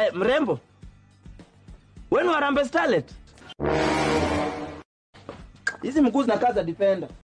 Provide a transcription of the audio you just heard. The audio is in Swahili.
Mrembo. Wewe ni Harambee Starlet. Hizi mguu zinakaza defender.